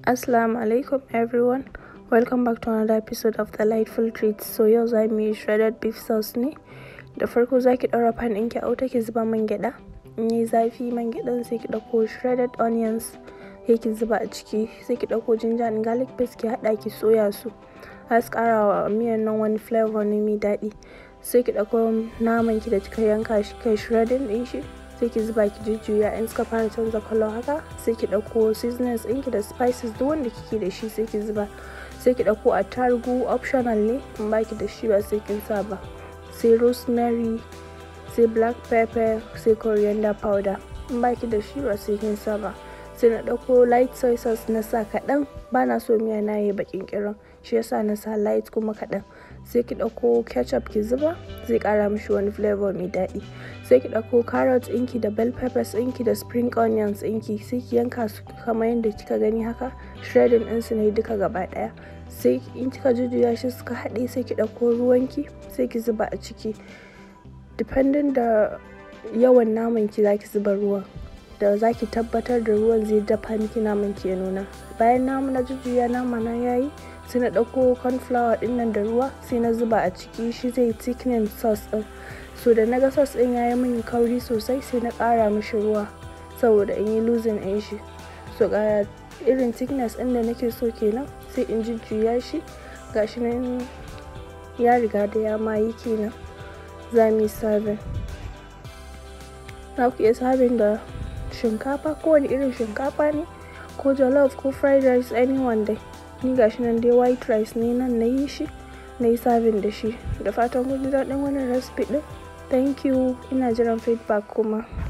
Assalamu alaikum everyone, welcome back to another episode of Delightful Treats. So yau za mu yi shredded beef sauce ne. Da farko za ki ɗaura pan ɗinki a wuta ki zuba man gyaɗa. In yi zafi man gyaɗan sai ki ɗauko shredded onions sai ki zuba a ciki, sai ki ɗauko ginger and garlic paste ki haɗa ki soya su. Za su ƙara wa miyan nan wani flavor ne mai daɗi. Sai ki ɗauko naman ki da kika yanka shi kai shredding ɗin shi. Sai ki zuba ki jujjuya, in suka fara canza color haka sai ki ɗauko seasonings ɗinki da spices duk wanda kike da shi sai ki zuba. Sai ki ɗauko attarugu, optional ne in baki da shi ba sai kin sa ba. Sai rosemary, sai black pepper, sai coriander powder in baki da shi ba sai kin sa ba. Sai na ɗauko light soy sauce na sa kaɗan, ba na so miya na yi baƙin ƙirin, shi yasa na sa light kuma kaɗan. Sai ki ɗauko ketchup ki zuba, zai ƙara mishi wani flavor mai daɗi. Sai ki ɗauko carrots ɗinki da bell peppers ɗinki da spring onions ɗinki sai ki yanka su kamar yadda kika gani haka, shredding ɗinsu ne duka gaba ɗaya. Sai in kika jujjuya shi suka haɗe sai ki ɗauko ruwanki sai ki zuba a ciki. Depending da yawan naman ki za ki zuba ruwan, da za ki tabbatar da ruwan zai dafa miki naman ki ya nuna. Bayan na jujjuya nama na yayi, sai na ɗauko corn flour ɗin nan da ruwa sai na zuba a ciki, shi zai thickening sauce ɗin. So da naga sauce ɗin yayi min kauri sosai sai na ƙara mishi ruwa saboda in yi losing ɗin shi. So ga irin thickness ɗin da nake so kenan, sai in jujjuya shi. Gashi nan ya riga da ya mayi kenan. Za mu yi serving. Za ku iya serving da shinkafa, kowane irin shinkafa ne, ko jollof ko fried rice, anyone dai. Ni gashi nan dai white rice ne nan na yi shi, na yi serving da shi. Da fatan kun ji daɗin wannan recipe ɗin. Thank you, ina jiran feedback kuma.